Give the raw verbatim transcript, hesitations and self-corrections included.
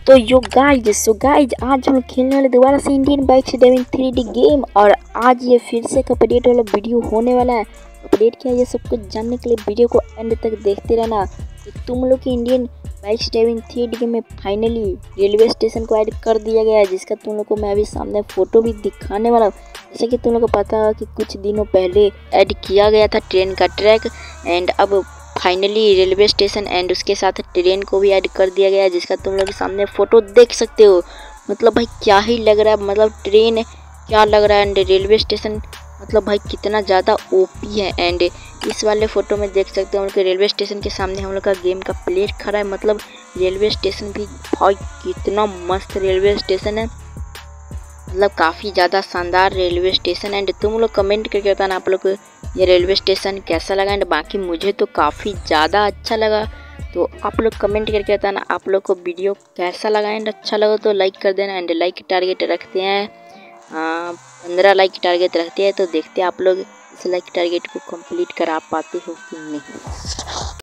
तो यो guys so guys आज हम लोग खेलने वाले दोबारा से Indian bike seven three D game. और आज ये फिर से एक अपडेट वाला वीडियो होने वाला है। अपडेट क्या है ये सब कुछ जानने के लिए वीडियो को एंड तक देखते रहना। तो तुम लोग की Indian bike seven three D game में फाइनली रेलवे स्टेशन को ऐड कर दिया गया है, जिसका तुम लोग को मैं अभी सामने फोटो भी दिखाने वाला हूँ। जैसे कि तुम लोग को पता है कि कुछ दिनों पहले ऐड किया गया था ट्रेन का ट्रैक, एंड अब फाइनली रेलवे स्टेशन एंड उसके साथ ट्रेन को भी ऐड कर दिया गया है, जिसका तुम लोग सामने फोटो देख सकते हो। मतलब भाई क्या ही लग रहा है, मतलब ट्रेन क्या लग रहा है एंड रेलवे स्टेशन मतलब भाई कितना ज़्यादा ओपी है। एंड इस वाले फ़ोटो में देख सकते हो हम लोग के रेलवे स्टेशन के सामने हम लोग का गेम का प्लेट खड़ा है। मतलब रेलवे स्टेशन भी भाई कितना मस्त रेलवे स्टेशन है, मतलब काफ़ी ज़्यादा शानदार रेलवे स्टेशन। एंड तुम लोग कमेंट करके बताना आप लोग को ये रेलवे स्टेशन कैसा लगा। एंड बाकी मुझे तो काफ़ी ज़्यादा अच्छा लगा, तो आप लोग कमेंट करके बताना आप लोग को वीडियो कैसा लगा। एंड अच्छा लगा तो लाइक कर देना। एंड लाइक टारगेट रखते हैं पंद्रह लाइक टारगेट रखते हैं, तो देखते हैं आप लोग इस लाइक टारगेट को कंप्लीट करा पाते हो कि नहीं।